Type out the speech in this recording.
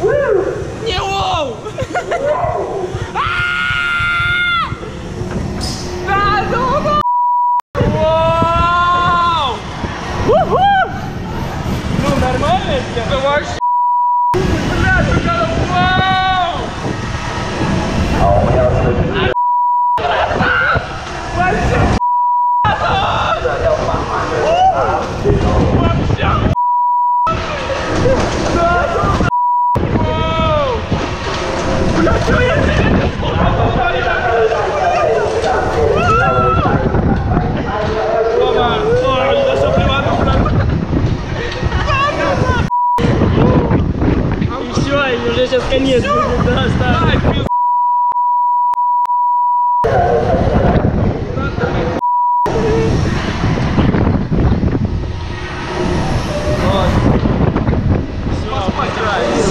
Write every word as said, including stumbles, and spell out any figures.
Не воу! Да ну вау! Ну нормально? Это вообще... Бля, какая вау! Вообще... Уже сейчас конец будет, да, ставь. Все,